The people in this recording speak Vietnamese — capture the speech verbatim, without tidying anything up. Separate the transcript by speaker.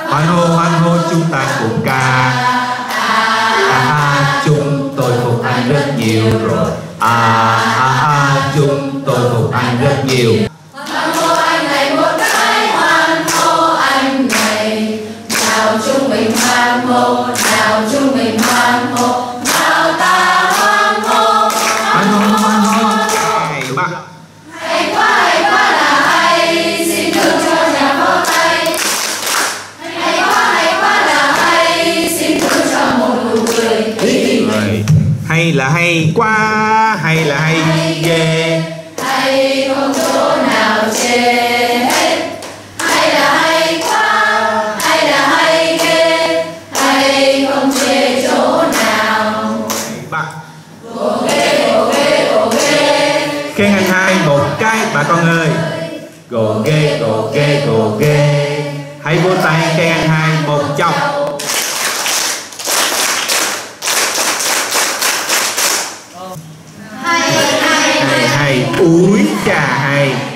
Speaker 1: Hoan hô, hoan hô, chúng ta cùng ca. À, à, chúng tôi phục anh rất nhiều rồi. À, à, à, chúng tôi phục anh rất nhiều.
Speaker 2: Hoan hô anh này một cái, hoan hô anh này. Nào chúng mình hoan hô, nào chúng mình hoan hô, nào ta hoan hô.
Speaker 1: Hoan hô, hoan hô. Hay ba.
Speaker 2: Hay quá, hay quá là hay. Xin được cho nhà vỗ tay. Hay quá, hay quá là hay. Xin được cho một nụ cười.
Speaker 1: Rồi. Hay là hay quá, hay là hay ghê.
Speaker 2: Hay không chỗ nào chê hết. Hay là hay quá, hay là hay ghê. Hay không chê chỗ nào.
Speaker 1: Ba.
Speaker 2: Gồ ghê, gồ ghê, gồ ghê.
Speaker 1: Khen anh hai một cái bà con ơi. Gồ ghê, gồ ghê, gồ ghê. Hãy vỗ tay khen anh hai một chồng.
Speaker 2: Hay, hay,
Speaker 1: Hay hay, úi chà hay.